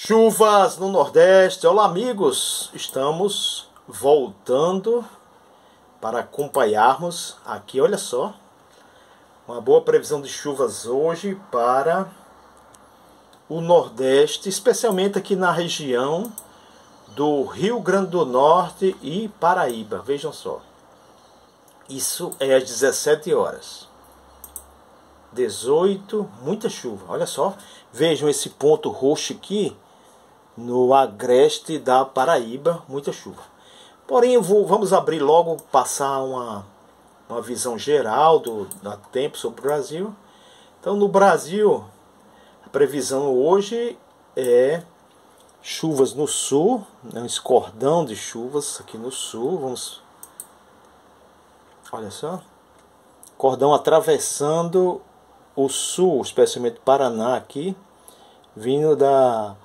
Chuvas no Nordeste. Olá, amigos! Estamos voltando para acompanharmos aqui, olha só, uma boa previsão de chuvas hoje para o Nordeste, especialmente aqui na região do Rio Grande do Norte e Paraíba. Vejam só, isso é às 17 horas. 18, muita chuva, olha só. Vejam esse ponto roxo aqui no agreste da Paraíba, muita chuva. Porém, vamos abrir logo, passar uma visão geral do tempo sobre o Brasil. Então, no Brasil, a previsão hoje é chuvas no sul, esse cordão de chuvas aqui no sul. Vamos, olha só, cordão atravessando o sul, especialmente Paraná aqui, vindo da...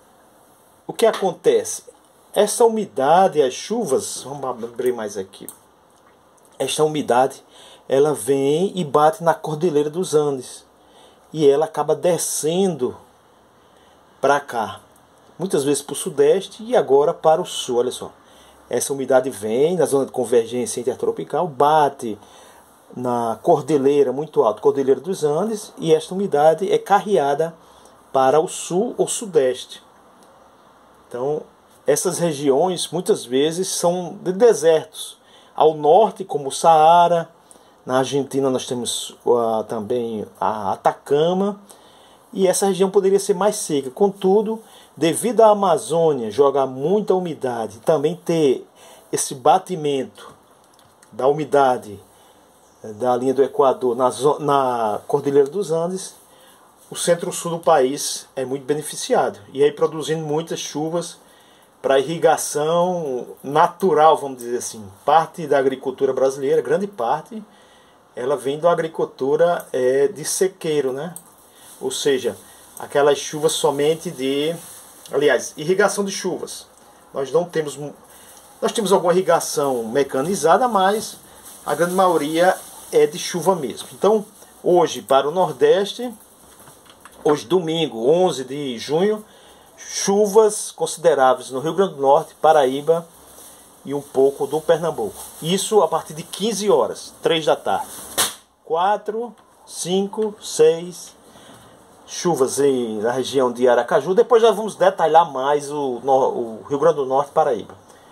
O que acontece? Essa umidade, as chuvas, vamos abrir mais aqui. Esta umidade, ela vem e bate na Cordilheira dos Andes. E ela acaba descendo para cá. Muitas vezes para o sudeste e agora para o sul. Olha só. Essa umidade vem na zona de convergência intertropical, bate na cordilheira muito alta, Cordilheira dos Andes. E esta umidade é carreada para o sul ou sudeste. Então, essas regiões muitas vezes são de desertos. Ao norte, como o Saara, na Argentina nós temos também a Atacama, e essa região poderia ser mais seca. Contudo, devido à Amazônia jogar muita umidade, também ter esse batimento da umidade da linha do Equador na Cordilheira dos Andes, o centro-sul do país é muito beneficiado. E aí produzindo muitas chuvas para irrigação natural, vamos dizer assim. Parte da agricultura brasileira, grande parte, ela vem da agricultura de sequeiro, né? Ou seja, aquelas chuvas somente de... Aliás, irrigação de chuvas. Nós temos alguma irrigação mecanizada, mas a grande maioria é de chuva mesmo. Então, hoje para o Nordeste... Hoje, domingo, 11 de junho, chuvas consideráveis no Rio Grande do Norte, Paraíba e um pouco do Pernambuco. Isso a partir de 15 horas, 3 da tarde. 4, 5, 6 chuvas na região de Aracaju. Depois já vamos detalhar mais o Rio Grande do Norte e Paraíba.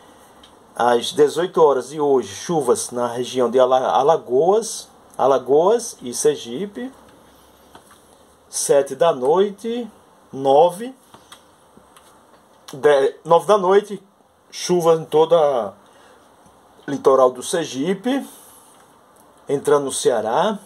Às 18 horas de hoje, chuvas na região de Alagoas e Sergipe. 7 da noite, 9 da noite, chuva em toda o litoral do Sergipe, entrando no Ceará.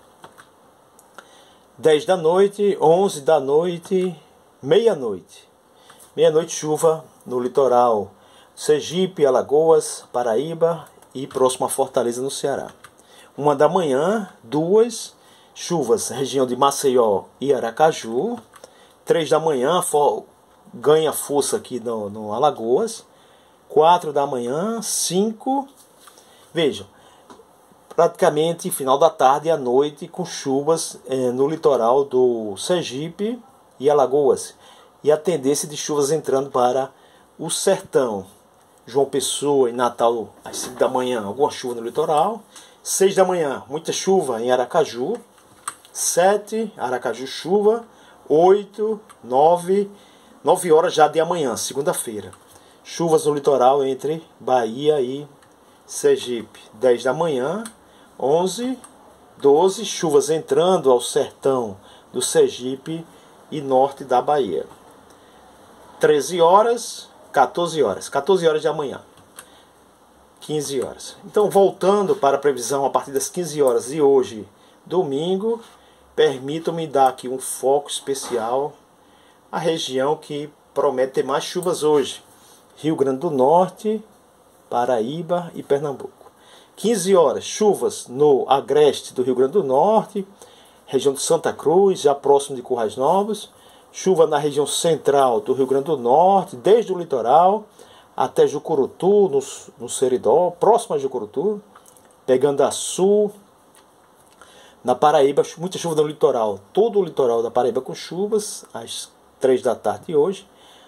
10 da noite, 11 da noite, meia-noite. Meia-noite, chuva no litoral Sergipe, Alagoas, Paraíba e próximo a Fortaleza, no Ceará. 1 da manhã, 2 chuvas, região de Maceió e Aracaju. 3 da manhã, ganha força aqui no Alagoas. 4 da manhã, 5. Vejam, praticamente final da tarde e à noite com chuvas no litoral do Sergipe e Alagoas. E a tendência de chuvas entrando para o sertão. João Pessoa e Natal às 5 da manhã, alguma chuva no litoral. 6 da manhã, muita chuva em Aracaju. 7, Aracaju chuva. 8, 9 horas já de amanhã, segunda-feira. Chuvas no litoral entre Bahia e Sergipe. 10 da manhã, 11, 12, chuvas entrando ao sertão do Sergipe e norte da Bahia. 13 horas, 14 horas. 14 horas de amanhã. 15 horas. Então, voltando para a previsão a partir das 15 horas de hoje, domingo, permitam-me dar aqui um foco especial à região que promete ter mais chuvas hoje. Rio Grande do Norte, Paraíba e Pernambuco. 15 horas, chuvas no agreste do Rio Grande do Norte, região de Santa Cruz, já próximo de Currais Novos. Chuva na região central do Rio Grande do Norte, desde o litoral até Jucurutu, no Seridó, próximo a Jucurutu, pegando a sul. Na Paraíba, muita chuva no litoral. Todo o litoral da Paraíba com chuvas, às 3 da tarde de hoje.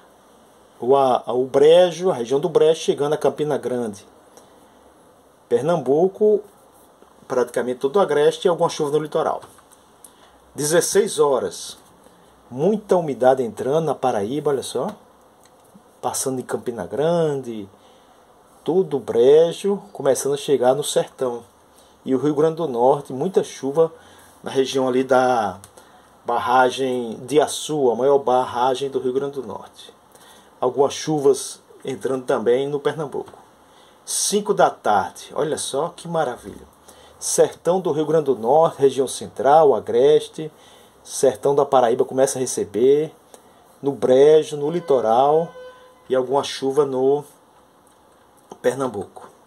o Brejo, a região do Brejo, chegando a Campina Grande. Pernambuco, praticamente todo o agreste e alguma chuva no litoral. 16 horas, muita umidade entrando na Paraíba, olha só. Passando em Campina Grande, todo o Brejo, começando a chegar no sertão. E o Rio Grande do Norte, muita chuva na região ali da barragem de Açu, a maior barragem do Rio Grande do Norte. Algumas chuvas entrando também no Pernambuco. 5 da tarde, olha só que maravilha. Sertão do Rio Grande do Norte, região central, agreste, sertão da Paraíba começa a receber, no Brejo, no litoral e alguma chuva no Pernambuco.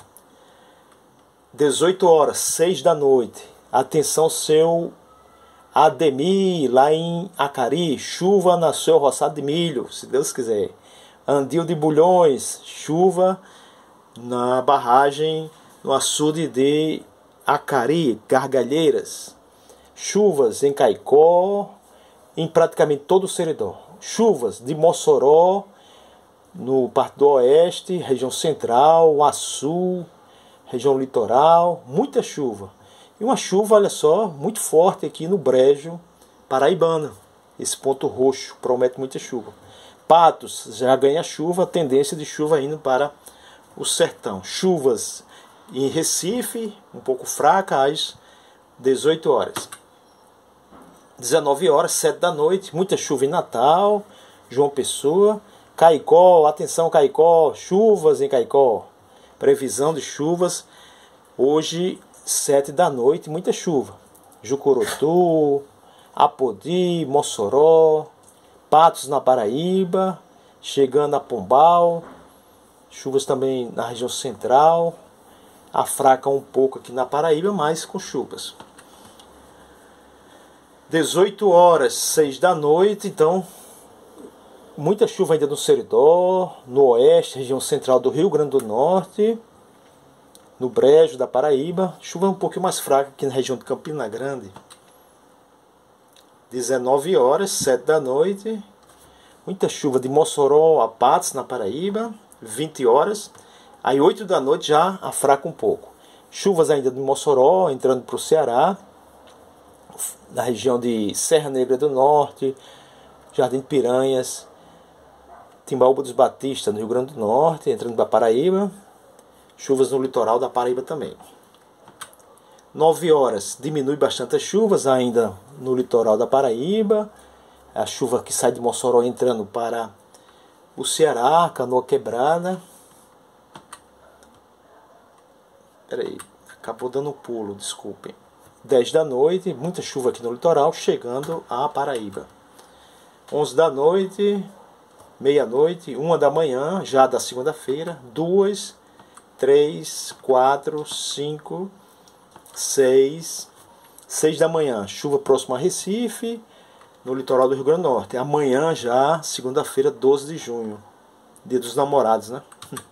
18 horas, 6 da noite. Atenção, seu Ademir, lá em Acari, chuva no seu roçado de milho, se Deus quiser. Andil de Bulhões, chuva na barragem no açude de Acari, Gargalheiras. Chuvas em Caicó, em praticamente todo o Seridó. Chuvas de Mossoró, no Parque do Oeste, região central, Açu, região litoral, muita chuva. E uma chuva, olha só, muito forte aqui no Brejo paraibano. Esse ponto roxo promete muita chuva. Patos já ganha chuva, tendência de chuva indo para o sertão. Chuvas em Recife, um pouco fraca, às 18 horas. 19 horas, 7 da noite, muita chuva em Natal, João Pessoa. Caicó, atenção Caicó, chuvas em Caicó. Previsão de chuvas, hoje 7 da noite, muita chuva. Jucurutu, Apodi, Mossoró, Patos na Paraíba, chegando a Pombal, chuvas também na região central, a fraca um pouco aqui na Paraíba, mas com chuvas. 18 horas, 6 da noite, então muita chuva ainda no Seridó, no oeste, região central do Rio Grande do Norte, no Brejo da Paraíba. Chuva um pouquinho mais fraca aqui na região de Campina Grande. 19 horas, 7 da noite. Muita chuva de Mossoró a Patos, na Paraíba. 20 horas. Aí 8 da noite já afraca um pouco. Chuvas ainda de Mossoró, entrando para o Ceará. Na região de Serra Negra do Norte, Jardim de Piranhas, Timbaúba dos Batistas, no Rio Grande do Norte, entrando para Paraíba. Chuvas no litoral da Paraíba também. 9 horas, diminui bastante as chuvas ainda no litoral da Paraíba. A chuva que sai de Mossoró entrando para o Ceará, Canoa Quebrada. Peraí, acabou dando um pulo, desculpem. 10 da noite, muita chuva aqui no litoral, chegando a Paraíba. 11 da noite, meia-noite, 1 da manhã, já da segunda-feira, 2, 3, 4, 5, 6, 6 da manhã, chuva próxima a Recife, no litoral do Rio Grande do Norte. Amanhã já, segunda-feira, 12 de junho, dia dos namorados, né?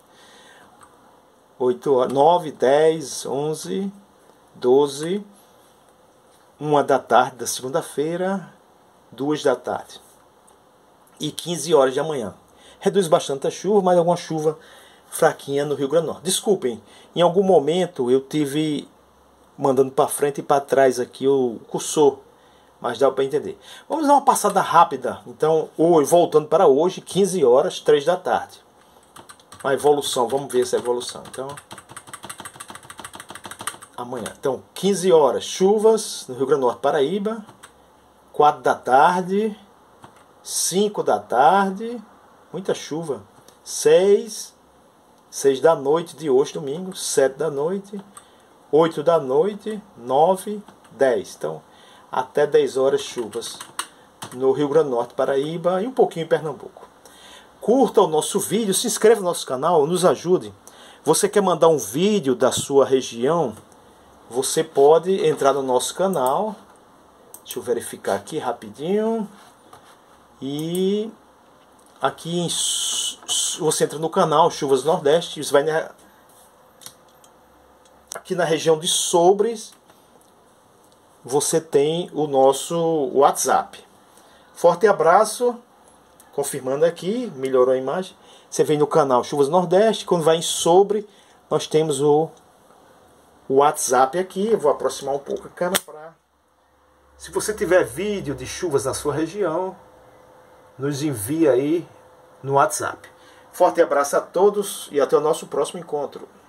8 horas, 9, 10, 11, 12, 1 da tarde da segunda-feira, 2 da tarde. E 15 horas de amanhã. Reduz bastante a chuva, mas alguma chuva fraquinha no Rio Grande do Norte. Desculpem, em algum momento eu tive mandando para frente e para trás aqui o cursor, mas dá para entender. Vamos dar uma passada rápida. Então, hoje, voltando para hoje, 15 horas, 3 da tarde. A evolução, vamos ver essa evolução. Então, amanhã. Então, 15 horas, chuvas no Rio Grande do Norte, Paraíba. 4 da tarde, 5 da tarde, muita chuva. 6 da noite de hoje, domingo. 7 da noite, 8 da noite, 9, 10. Então, até 10 horas chuvas no Rio Grande do Norte, Paraíba e um pouquinho em Pernambuco. Curta o nosso vídeo, se inscreva no nosso canal, nos ajude. Você quer mandar um vídeo da sua região? Você pode entrar no nosso canal. Deixa eu verificar aqui rapidinho. E aqui você entra no canal Chuvas Nordeste. Você vai aqui na região de Sobres. Você tem o nosso WhatsApp. Forte abraço confirmando aqui, melhorou a imagem. Você vem no canal Chuvas Nordeste, quando vai em sobre, nós temos o WhatsApp aqui. Eu vou aproximar um pouco a câmera para... Se você tiver vídeo de chuvas na sua região, nos envie aí no WhatsApp. Forte abraço a todos e até o nosso próximo encontro.